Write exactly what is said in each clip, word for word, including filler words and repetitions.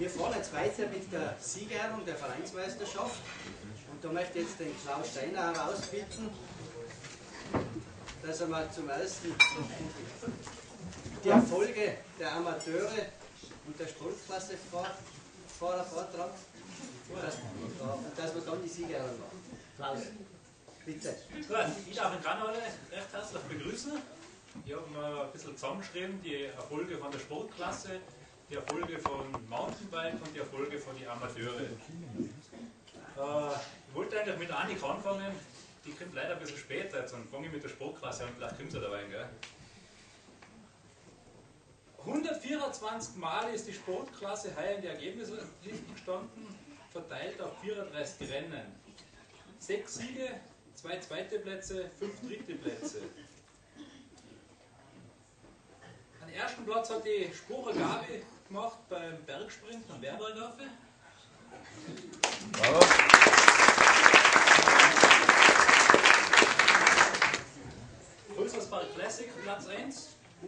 Wir fahren jetzt weiter mit der Siegerehrung der Vereinsmeisterschaft und da möchte ich jetzt den Klaus Steiner herausbitten, dass er mal zum ersten die Erfolge der Amateure und der Sportklassefahrer vortragt und dass, und dass wir dann die Siegerehrung machen. Klaus, bitte. Gut, ich darf den Kanal recht herzlich begrüßen. Ich habe mal ein bisschen zusammengeschrieben, die Erfolge von der Sportklasse, die Erfolge von Mountainbike und die Erfolge von den Amateuren. Äh, ich wollte eigentlich mit Annika anfangen, die kommt leider ein bisschen später, jetzt dann fange ich mit der Sportklasse an, vielleicht kommt sie dabei. Gell? hundertvierundzwanzig Mal ist die Sportklasse heuer in der Ergebnisliste gestanden, verteilt auf vierunddreißig Rennen. Sechs Siege, zwei zweite Plätze, fünf dritte Plätze. Den ersten Platz hat die Sporer Gabi gemacht beim Bergsprint am Werbergafe. Bravo. Größerspark Classic Platz eins.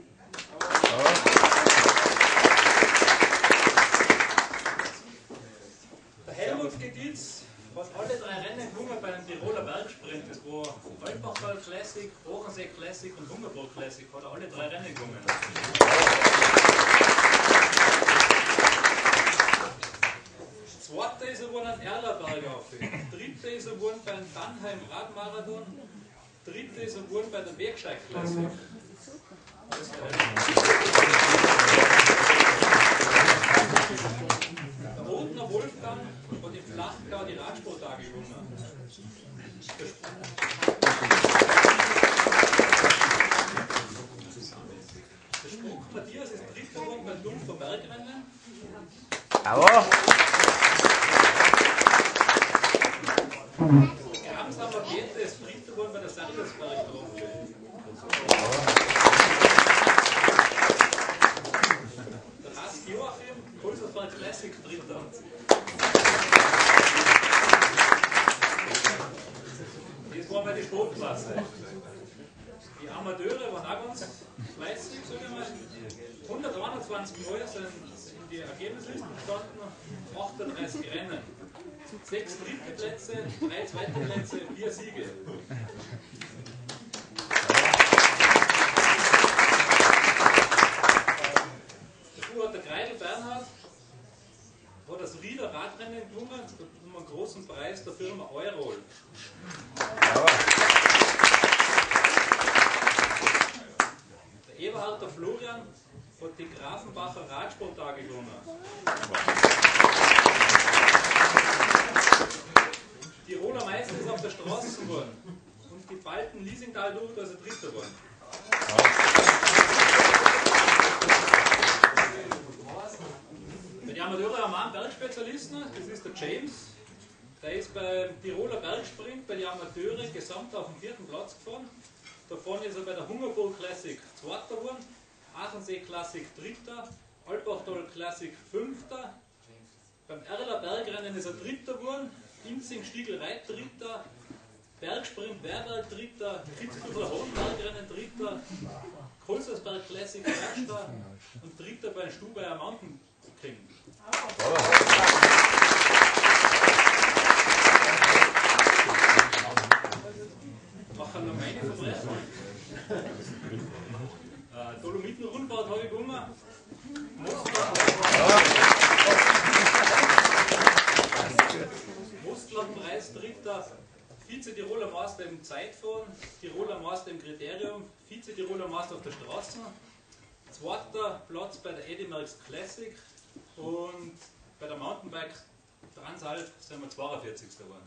Der Helmut Geditz hat alle drei Rennen gewonnen bei einem Tiroler Bergsprint. Das war Waldbachtal Classic, Ochensee Classic und Hungerburg Classic. Hat er alle drei Rennen gewonnen. Zweiter ist er geworden am Erlerberg auf. Dritter ist er geworden beim Dannheim Radmarathon. Dritter ist er geworden bei der Bergsteig Classic. Der Rotner Wolfgang hat im Flachgau die Radsporttage gewonnen. Der Spruch Matthias ist dritter geworden beim Dumpfer Bergrennen. Bravo. Gramsamer Peter ist dritter geworden bei der Sandelsberg-Gruppe. Der Hass Joachim, Pulsersberg Classic, dritter. Das war bei der Sportklasse. Die Amateure waren auch ganz fleißig, sag ich mal. hunderteinundzwanzig Mal sind in die Ergebnislisten gestanden, achtunddreißig Rennen. Sechs dritte Plätze, drei zweite Plätze, vier Siege. Dazu hat der Kreidel Bernhard hat das Rieder Radrennen gewonnen um einen großen Preis der Firma Eurol. Der Eberhard der Florian hat die Grafenbacher Radsporttage gewonnen. Tiroler Meister ist auf der Straße geworden und die Balten Liesingtal durch, da ist er dritter geworden. Bei den Amateuren haben wir einen Bergspezialisten, das ist der James. Der ist beim Tiroler Bergsprint bei den Amateuren gesamt auf dem vierten Platz gefahren. Davon ist er bei der Hungerburg Classic zweiter geworden, Achensee Classic dritter, Albachtal Classic fünfter. Beim Erler Bergrennen ist er dritter geworden, Inzing Stiegelreit dritter, Bergsprint Werberg dritter, Kitzbühler Hohenbergrennen dritter, Kolsersberg Classic erster und dritter bei Stubaier Mountain King. Machen noch meine Verbrechen. äh, Dolomiten-Rundfahrt habe ich gewonnen. Mostlerpreis dritter, Vize-Tiroler Meister im Zeitfahren, Tiroler Meister im Kriterium, Vize-Tiroler Meister auf der Straße, zweiter Platz bei der Edimerks Classic und bei der Mountainbike Transalp sind wir zweiundvierzigster geworden.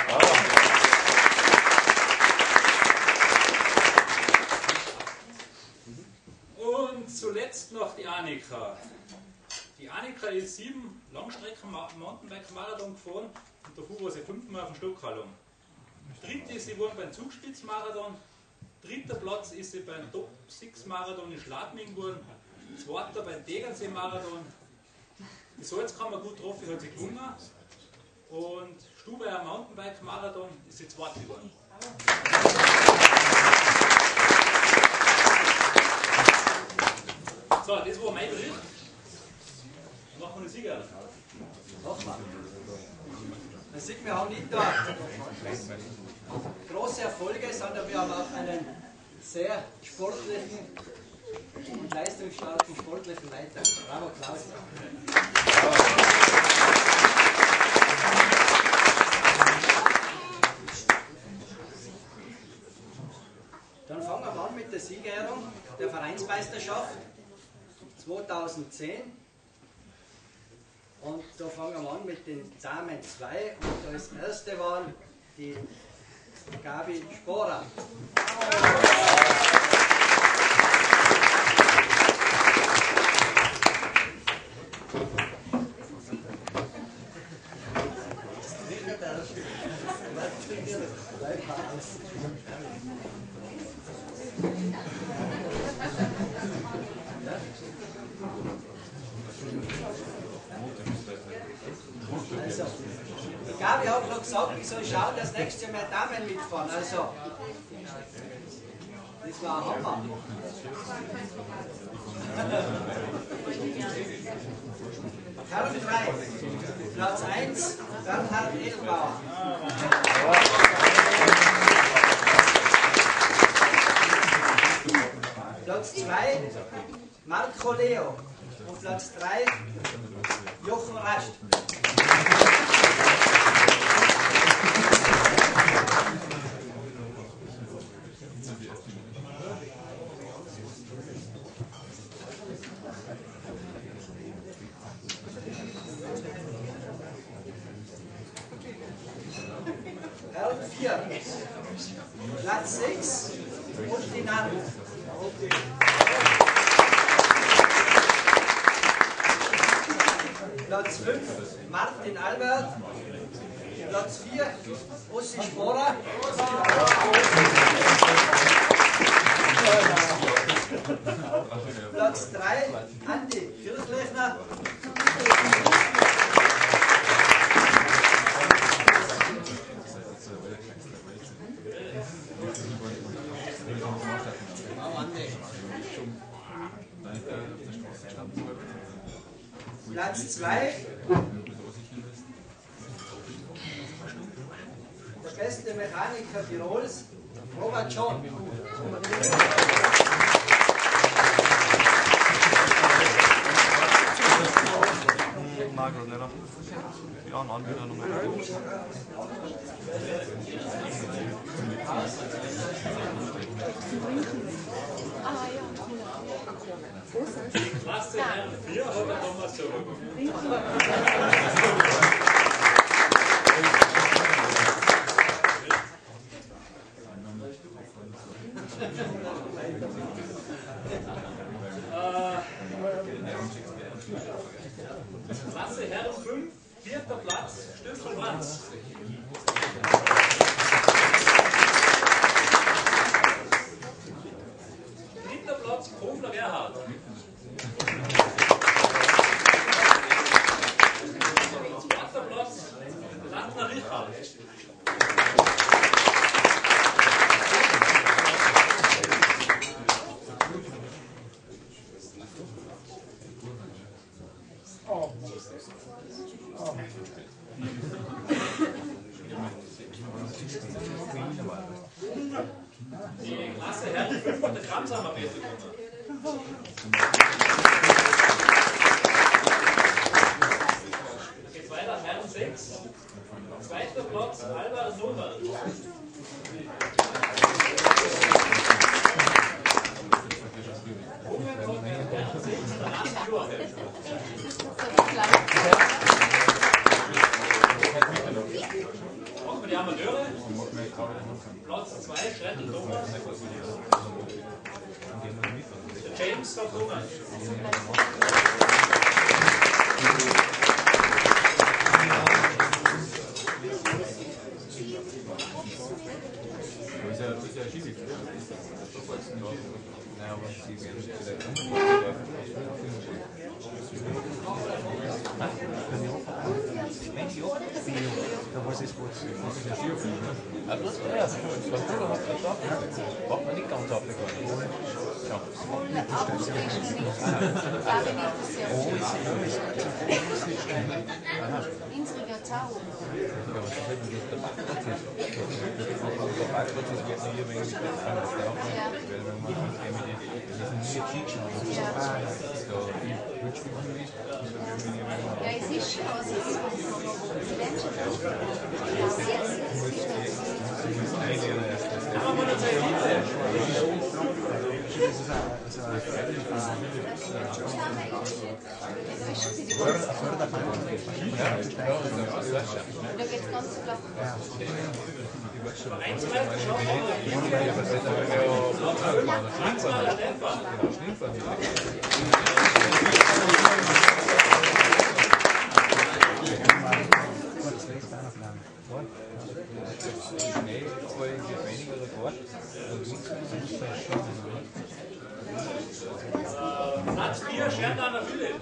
Und zuletzt noch die Annika. Die Annika ist sieben Langstrecken-Mountainbike-Marathon gefahren und davor war sie fünfmal auf dem Stockhalung. Dritte ist sie geworden beim Zugspitz-Marathon. Dritter Platz ist sie beim Top sechs Marathon in Schladming geworden. Zweiter beim Tegernsee-Marathon. Die Salzkammer gut getroffen, hat sie gewonnen. Und Stubaier Mountainbike-Marathon ist sie zweite geworden. So, das war mein Bericht. Noch machen wir die Sieger. Machen wir. Man sieht, wir haben nicht da große Erfolge, sondern wir haben auch einen sehr sportlichen und leistungsstarken sportlichen Leiter. Bravo, Klaus. Dann fangen wir an mit der Siegerehrung der Vereinsmeisterschaft zweitausendzehn. Und da fangen wir an mit den Damen zwei. Und da das erste waren die Gabi Sporer. Also, die Gabi hat noch gesagt, ich soll schauen, dass nächstes Jahr mehr Damen mitfahren. Also, das war ein Hammer. Herren drei, Platz eins, Bernhard Edelbauer. Platz zwei, Marco Leo. Und Platz drei, Jochen Rast. Herren vier, Platz sechs, Ustinano. Platz fünf, Martin Albert. Platz vier, Ossi Sporer. Platz drei, Andi Kirchlechner. Platz zwei, der beste Mechaniker Tirols, Robert John. Margot, nicht? Ja, ein Anbieter Nummer. Klasse Herren vier hat der Thomas zurück. Klasse Herren fünf, vierter Platz, Stöffel Franz. Dritter Platz, Kofler Gerhard. Zweiter Platz, Landner Richard. Die Klasse Herren fünf hat der Kramsheimer Beste gewonnen. Geht weiter, Herren sechs. Zweiter Platz, Albert Norbert. Jungen von den Herren sechs, der Rast Joachim. Machen wir die Amateure. Platz zwei, Schrettel Thomas. Der James von Thomas. Da was ist was? Was ist der Skiflug? Ja, das war ja. Was du da hast gesagt, macht man nicht ganz abgegangen. Und europäischen nicht. Da bin ich das sehr schön. Insriger Tau. Ja, es ist schon, es ist die Menschen ja, sehr, da geht es ganz flach. Platz vier, Scherdaner Philipp.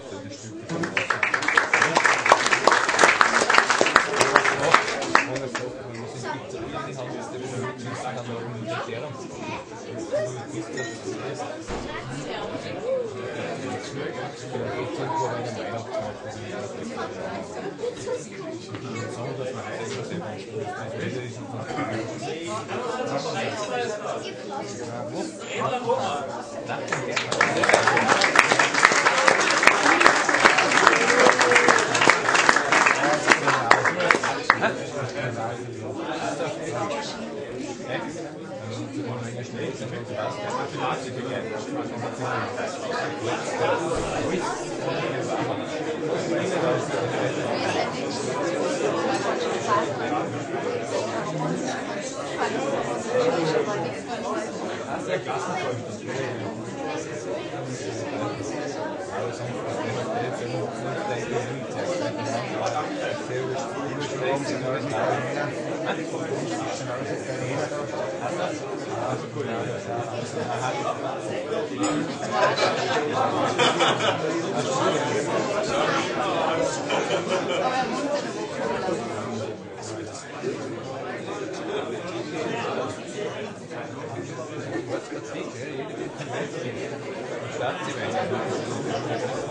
Grazie.